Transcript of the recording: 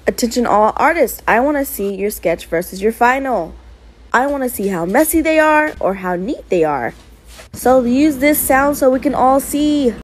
Attention all artists, I want to see your sketch versus your final. I want to see how messy they are or how neat they are. So use this sound so we can all see.